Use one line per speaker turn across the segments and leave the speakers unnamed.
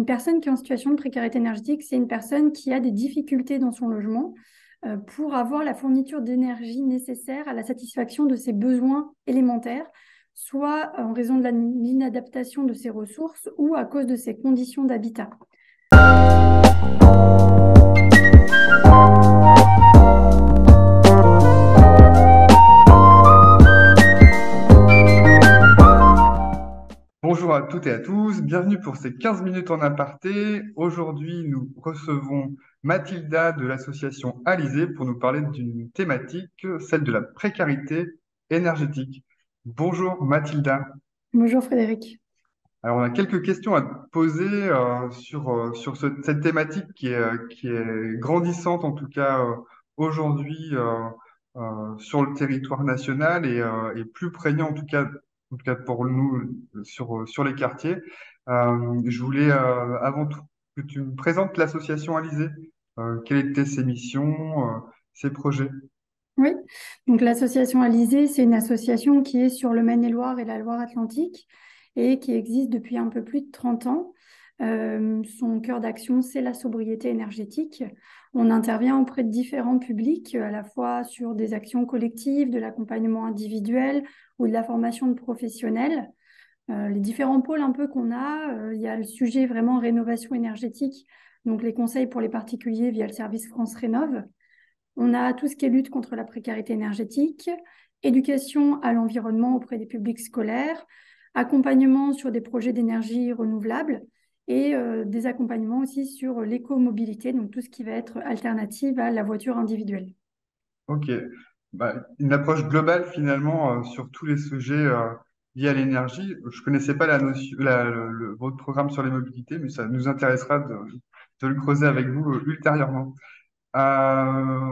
Une personne qui est en situation de précarité énergétique, c'est une personne qui a des difficultés dans son logement pour avoir la fourniture d'énergie nécessaire à la satisfaction de ses besoins élémentaires, soit en raison de l'inadaptation de ses ressources ou à cause de ses conditions d'habitat.
Bonjour à toutes et à tous, bienvenue pour ces 15 minutes en aparté. Aujourd'hui, nous recevons Mathilda de l'association Alizé pour nous parler d'une thématique, celle de la précarité énergétique. Bonjour Mathilda.
Bonjour Frédéric.
Alors, on a quelques questions à te poser sur cette thématique qui est grandissante, en tout cas aujourd'hui sur le territoire national et plus prégnant, en tout cas pour nous, sur les quartiers. Je voulais avant tout que tu me présentes l'association Alizé. Quelles étaient ses missions, ses projets?
Oui, donc l'association Alizé, c'est une association qui est sur le Maine-et-Loire et la Loire-Atlantique et qui existe depuis un peu plus de 30 ans. Son cœur d'action, c'est la sobriété énergétique. On intervient auprès de différents publics, à la fois sur des actions collectives, de l'accompagnement individuel ou de la formation de professionnels. Les différents pôles un peu qu'on a, il y a le sujet vraiment rénovation énergétique, donc les conseils pour les particuliers via le service France Rénov'. On a tout ce qui est lutte contre la précarité énergétique, éducation à l'environnement auprès des publics scolaires, accompagnement sur des projets d'énergie renouvelable et des accompagnements aussi sur l'écomobilité, donc tout ce qui va être alternative à la voiture individuelle.
Ok. Bah, une approche globale finalement sur tous les sujets liés à l'énergie. Je connaissais pas la notion, votre programme sur les mobilités, mais ça nous intéressera de le creuser avec vous ultérieurement. Euh,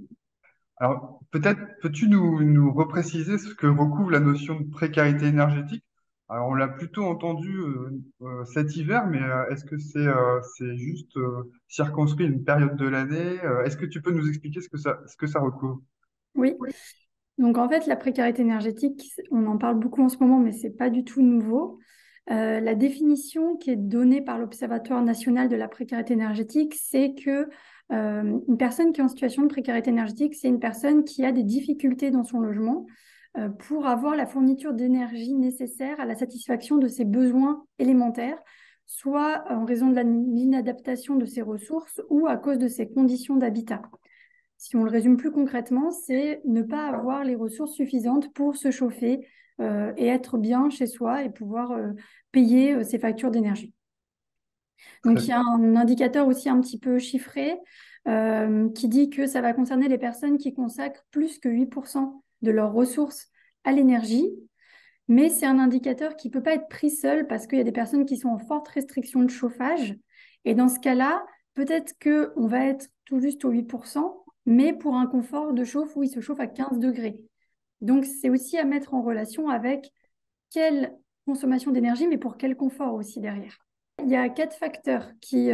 alors peut-être peux-tu nous repréciser ce que recouvre la notion de précarité énergétique? Alors on l'a plutôt entendu cet hiver, mais est-ce que c'est juste circonscrit à une période de l'année? Est-ce que tu peux nous expliquer ce que ça recouvre?
Oui, donc en fait, la précarité énergétique, on en parle beaucoup en ce moment, mais ce n'est pas du tout nouveau. La définition qui est donnée par l'Observatoire national de la précarité énergétique, c'est que une personne qui est en situation de précarité énergétique, c'est une personne qui a des difficultés dans son logement pour avoir la fourniture d'énergie nécessaire à la satisfaction de ses besoins élémentaires, soit en raison de l'inadaptation de ses ressources ou à cause de ses conditions d'habitat. Si on le résume plus concrètement, c'est ne pas avoir les ressources suffisantes pour se chauffer et être bien chez soi et pouvoir payer ses factures d'énergie.
Très
Donc, il y a un indicateur aussi un petit peu chiffré qui dit que ça va concerner les personnes qui consacrent plus que 8% de leurs ressources à l'énergie. Mais c'est un indicateur qui ne peut pas être pris seul parce qu'il y a des personnes qui sont en forte restriction de chauffage. Et dans ce cas-là, peut-être qu'on va être tout juste aux 8%, mais pour un confort de chauffe où il se chauffe à 15 degrés. Donc, c'est aussi à mettre en relation avec quelle consommation d'énergie, mais pour quel confort aussi derrière. Il y a 4 facteurs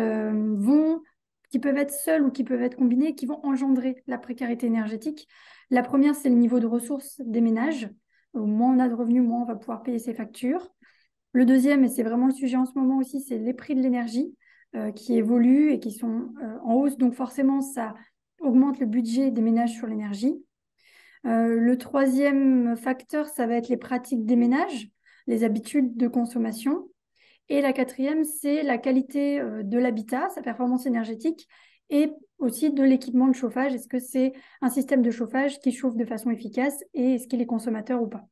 qui peuvent être seuls ou qui peuvent être combinés, qui vont engendrer la précarité énergétique. La première, c'est le niveau de ressources des ménages. Moins on a de revenus, moins on va pouvoir payer ses factures. Le deuxième, et c'est vraiment le sujet en ce moment aussi, c'est les prix de l'énergie qui évoluent et qui sont en hausse. Donc forcément, ça augmente le budget des ménages sur l'énergie. Le troisième facteur, ça va être les pratiques des ménages, les habitudes de consommation. Et la quatrième, c'est la qualité de l'habitat, sa performance énergétique et aussi de l'équipement de chauffage. Est-ce que c'est un système de chauffage qui chauffe de façon efficace et est-ce qu'il est consommateur ou pas?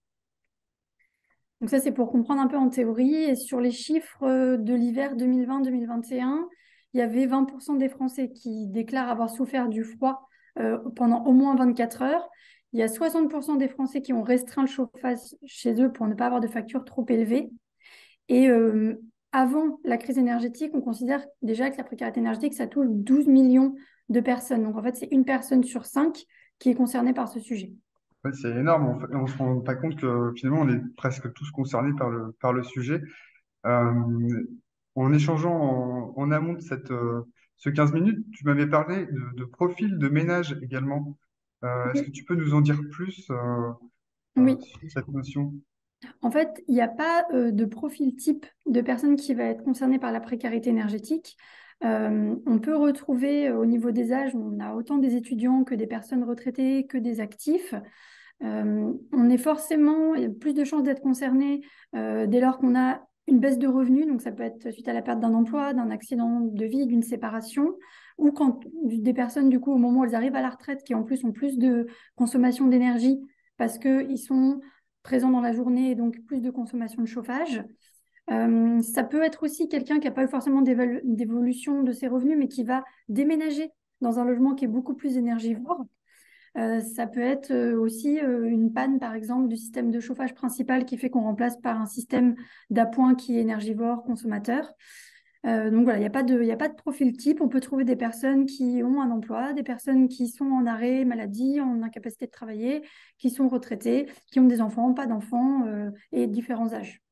Donc ça, c'est pour comprendre un peu en théorie. Et sur les chiffres de l'hiver 2020-2021, il y avait 20% des Français qui déclarent avoir souffert du froid pendant au moins 24 heures. Il y a 60% des Français qui ont restreint le chauffage chez eux pour ne pas avoir de facture trop élevée. Et avant la crise énergétique, on considère déjà que la précarité énergétique, ça touche 12 millions de personnes. Donc en fait, c'est une personne sur 5 qui est concernée par ce sujet.
Ouais, c'est énorme. On se rend pas compte que finalement, on est presque tous concernés par le sujet. Euh, En échangeant en amont de ce 15 minutes, tu m'avais parlé de profil de ménage également. Est-ce que
Oui.
tu peux nous en dire plus
Oui.
sur cette notion?
En fait, il n'y a pas de profil type de personne qui va être concernée par la précarité énergétique. On peut retrouver au niveau des âges, on a autant des étudiants que des personnes retraitées, que des actifs. On est forcément, il y a plus de chances d'être concerné dès lors qu'on a une baisse de revenus, donc ça peut être suite à la perte d'un emploi, d'un accident de vie, d'une séparation, ou quand des personnes, du coup, au moment où elles arrivent à la retraite, qui en plus ont plus de consommation d'énergie parce qu'ils sont présents dans la journée et donc plus de consommation de chauffage. Ça peut être aussi quelqu'un qui n'a pas eu forcément d'évolution de ses revenus, mais qui va déménager dans un logement qui est beaucoup plus énergivore. Ça peut être aussi une panne, par exemple, du système de chauffage principal qui fait qu'on remplace par un système d'appoint qui est énergivore, consommateur. Donc voilà, il y a pas de profil type. On peut trouver des personnes qui ont un emploi, des personnes qui sont en arrêt maladie, en incapacité de travailler, qui sont retraitées, qui ont des enfants, pas d'enfants, et différents âges.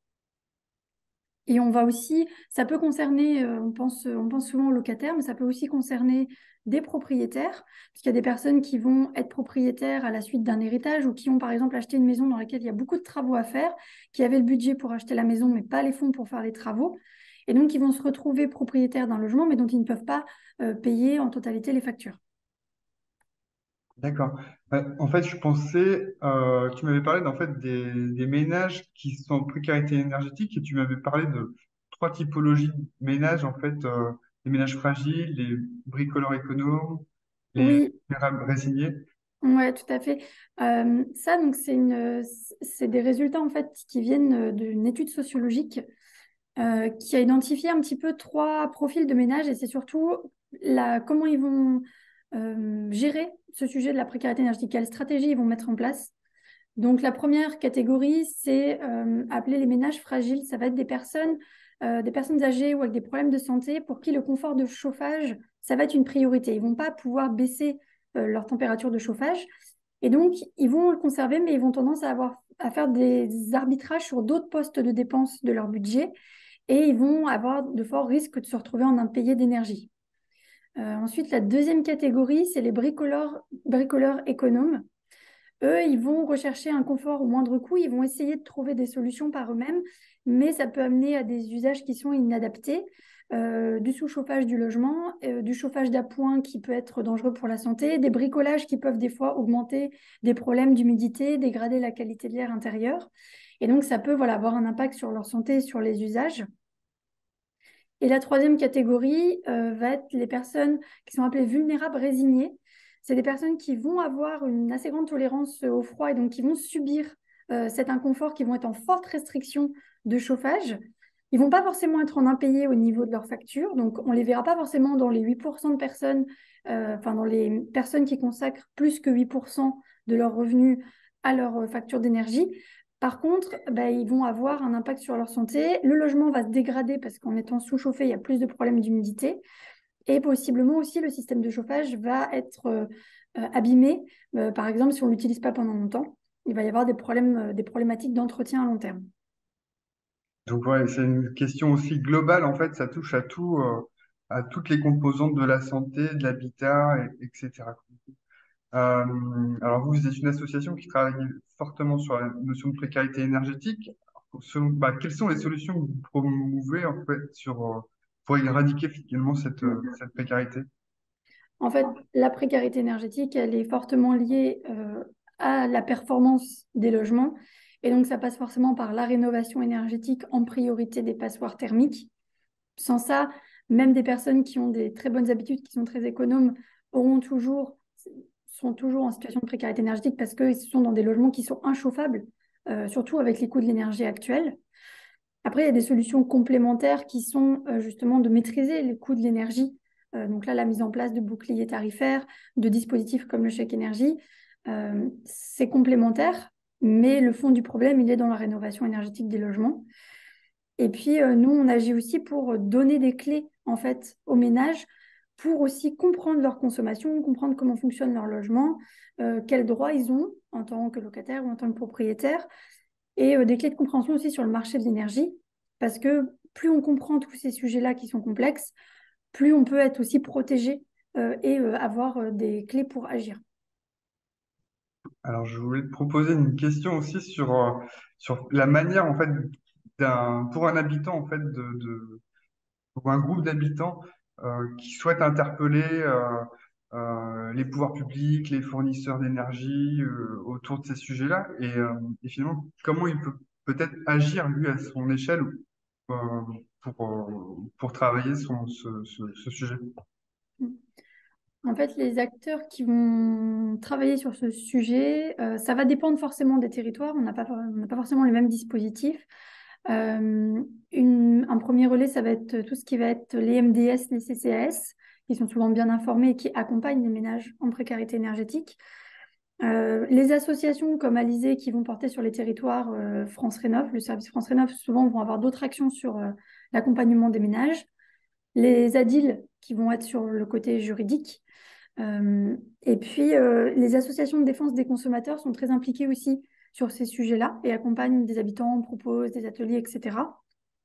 Et on va aussi, ça peut concerner, on pense souvent aux locataires, mais ça peut aussi concerner des propriétaires, puisqu'il y a des personnes qui vont être propriétaires à la suite d'un héritage ou qui ont par exemple acheté une maison dans laquelle il y a beaucoup de travaux à faire, qui avaient le budget pour acheter la maison, mais pas les fonds pour faire les travaux. Et donc, ils vont se retrouver propriétaires d'un logement, mais dont ils ne peuvent pas payer en totalité les factures.
D'accord. En fait, je pensais, tu m'avais parlé d'en fait des ménages qui sont en précarité énergétique et tu m'avais parlé de trois typologies de ménages, en fait, les ménages fragiles, les bricoleurs économes, les
Oui,
vulnérables résignés.
ouais, tout à fait. Ça, donc, c'est des résultats en fait qui viennent d'une étude sociologique qui a identifié un petit peu trois profils de ménage et c'est surtout comment ils vont gérer ce sujet de la précarité énergétique, quelles stratégies ils vont mettre en place. Donc la première catégorie, c'est appeler les ménages fragiles. Ça va être des personnes âgées ou avec des problèmes de santé pour qui le confort de chauffage, ça va être une priorité. Ils ne vont pas pouvoir baisser leur température de chauffage. Et donc, ils vont le conserver, mais ils vont tendance à faire des arbitrages sur d'autres postes de dépenses de leur budget et ils vont avoir de forts risques de se retrouver en impayés d'énergie. Ensuite, la deuxième catégorie, c'est les bricoleurs économes. Eux, ils vont rechercher un confort au moindre coût, ils vont essayer de trouver des solutions par eux-mêmes, mais ça peut amener à des usages qui sont inadaptés, du sous-chauffage du logement, du chauffage d'appoint qui peut être dangereux pour la santé, des bricolages qui peuvent des fois augmenter des problèmes d'humidité, dégrader la qualité de l'air intérieur. Et donc, ça peut voilà, avoir un impact sur leur santé et sur les usages. Et la troisième catégorie va être les personnes qui sont appelées vulnérables résignées. C'est des personnes qui vont avoir une assez grande tolérance au froid et donc qui vont subir cet inconfort, qui vont être en forte restriction de chauffage. Ils vont pas forcément être en impayé au niveau de leur facture, donc on les verra pas forcément dans les 8% de personnes, enfin dans les personnes qui consacrent plus que 8% de leurs revenus à leur facture d'énergie. Par contre, bah, ils vont avoir un impact sur leur santé. Le logement va se dégrader parce qu'en étant sous-chauffé, il y a plus de problèmes d'humidité. Et possiblement aussi, le système de chauffage va être abîmé. Par exemple, si on ne l'utilise pas pendant longtemps, il va y avoir des problématiques d'entretien à long terme.
Donc, ouais, c'est une question aussi globale, en fait, ça touche à tout, à toutes les composantes de la santé, de l'habitat, etc. Alors vous êtes une association qui travaille fortement sur la notion de précarité énergétique. Quelles sont les solutions que vous promouvez en fait pour éradiquer finalement cette précarité?
En fait, la précarité énergétique, elle est fortement liée à la performance des logements. Et donc, ça passe forcément par la rénovation énergétique en priorité des passoires thermiques. Sans ça, même des personnes qui ont des très bonnes habitudes, qui sont très économes, auront toujours, sont toujours en situation de précarité énergétique parce qu'ils sont dans des logements qui sont inchauffables, surtout avec les coûts de l'énergie actuels. Après, il y a des solutions complémentaires qui sont justement de maîtriser les coûts de l'énergie. Donc là, la mise en place de boucliers tarifaires, de dispositifs comme le chèque énergie, c'est complémentaire, mais le fond du problème, il est dans la rénovation énergétique des logements. Et puis, nous, on agit aussi pour donner des clés, en fait, aux ménages pour aussi comprendre leur consommation, comprendre comment fonctionne leur logement, quels droits ils ont en tant que locataire ou en tant que propriétaire, et des clés de compréhension aussi sur le marché de l'énergie, parce que plus on comprend tous ces sujets-là qui sont complexes, plus on peut être aussi protégé et avoir des clés pour agir.
Alors, je voulais te proposer une question aussi sur la manière, en fait, pour un habitant, en fait, pour un groupe d'habitants qui souhaitent interpeller les pouvoirs publics, les fournisseurs d'énergie autour de ces sujets-là, et finalement, comment il peut peut-être agir, lui, à son échelle euh, pour travailler ce sujet.
En fait, les acteurs qui vont travailler sur ce sujet, ça va dépendre forcément des territoires. On n'a pas forcément les mêmes dispositifs. Un premier relais, ça va être tout ce qui va être les MDS, les CCAS, qui sont souvent bien informés et qui accompagnent les ménages en précarité énergétique. Les associations comme Alizé qui vont porter sur les territoires France Rénov, le service France Rénov, souvent vont avoir d'autres actions sur l'accompagnement des ménages. Les ADIL qui vont être sur le côté juridique. Et puis, les associations de défense des consommateurs sont très impliquées aussi sur ces sujets-là et accompagnent des habitants, proposent des ateliers, etc.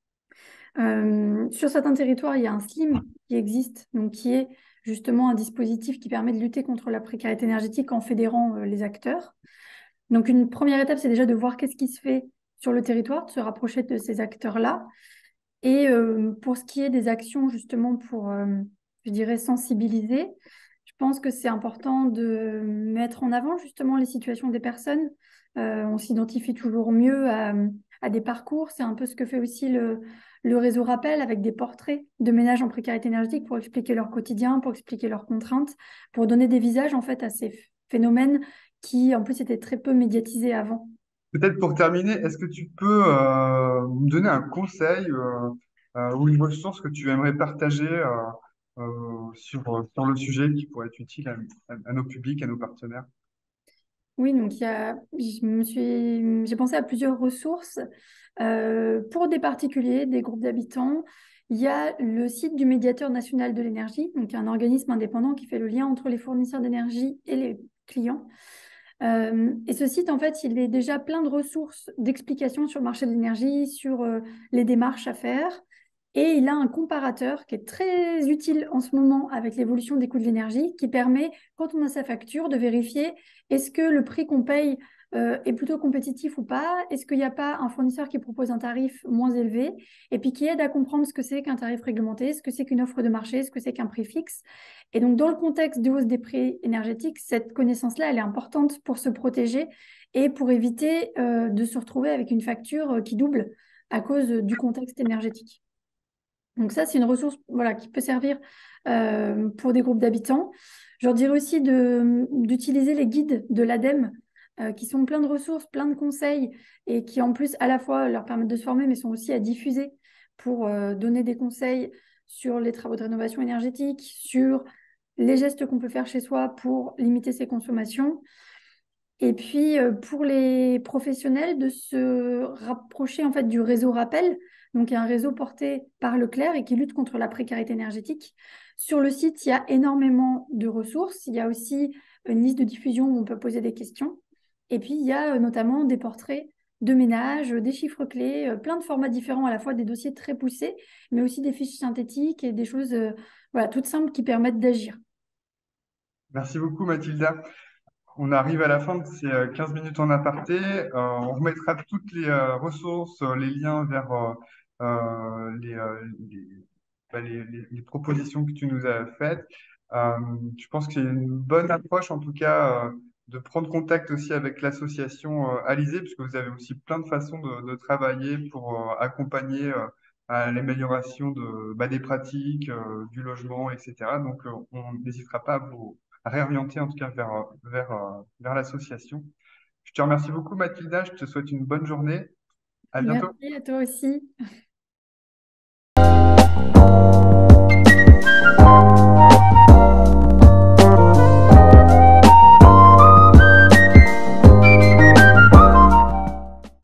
Sur certains territoires, il y a un SLIM qui existe, donc qui est justement un dispositif qui permet de lutter contre la précarité énergétique en fédérant les acteurs. Donc, une première étape, c'est déjà de voir qu'est-ce qui se fait sur le territoire, de se rapprocher de ces acteurs-là. Et pour ce qui est des actions justement pour, je dirais, sensibiliser, je pense que c'est important de mettre en avant justement les situations des personnes. On s'identifie toujours mieux à des parcours. C'est un peu ce que fait aussi le réseau Rappel avec des portraits de ménages en précarité énergétique pour expliquer leur quotidien, pour expliquer leurs contraintes, pour donner des visages en fait à ces phénomènes qui en plus étaient très peu médiatisés avant.
Peut-être pour terminer, est-ce que tu peux me donner un conseil ou une ressource que tu aimerais partager sur le sujet qui pourrait être utile à nos publics, à nos partenaires?
Oui, donc j'ai pensé à plusieurs ressources. Pour des particuliers, des groupes d'habitants, il y a le site du médiateur national de l'énergie, donc un organisme indépendant qui fait le lien entre les fournisseurs d'énergie et les clients. Et ce site, en fait, il est déjà plein de ressources d'explications sur le marché de l'énergie, sur les démarches à faire. Et il a un comparateur qui est très utile en ce moment avec l'évolution des coûts de l'énergie, qui permet, quand on a sa facture, de vérifier est-ce que le prix qu'on paye est plutôt compétitif ou pas, est-ce qu'il n'y a pas un fournisseur qui propose un tarif moins élevé, et puis qui aide à comprendre ce que c'est qu'un tarif réglementé, ce que c'est qu'une offre de marché, ce que c'est qu'un prix fixe. Et donc, dans le contexte de hausse des prix énergétiques, cette connaissance-là, elle est importante pour se protéger et pour éviter de se retrouver avec une facture qui double à cause du contexte énergétique. Donc ça, c'est une ressource voilà, qui peut servir pour des groupes d'habitants. Je leur dirais aussi d'utiliser les guides de l'ADEME qui sont pleins de ressources, plein de conseils et qui en plus à la fois leur permettent de se former mais sont aussi à diffuser pour donner des conseils sur les travaux de rénovation énergétique, sur les gestes qu'on peut faire chez soi pour limiter ses consommations. Et puis, pour les professionnels, de se rapprocher en fait du réseau Rappel, donc il y a un réseau porté par Leclerc et qui lutte contre la précarité énergétique. Sur le site, il y a énormément de ressources. Il y a aussi une liste de diffusion où on peut poser des questions. Et puis, il y a notamment des portraits de ménage, des chiffres clés, plein de formats différents, à la fois des dossiers très poussés, mais aussi des fiches synthétiques et des choses voilà, toutes simples qui permettent d'agir.
Merci beaucoup, Mathilda. On arrive à la fin de ces 15 minutes en aparté. On remettra toutes les ressources, les liens vers les propositions que tu nous as faites. Je pense que c'est une bonne approche, en tout cas, de prendre contact aussi avec l'association Alizé, puisque vous avez aussi plein de façons de travailler pour accompagner à l'amélioration des pratiques, du logement, etc. Donc, on n'hésitera pas à réorienter en tout cas vers l'association. Je te remercie beaucoup, Mathilda. Je te souhaite une bonne journée. À bientôt.
Merci à toi aussi.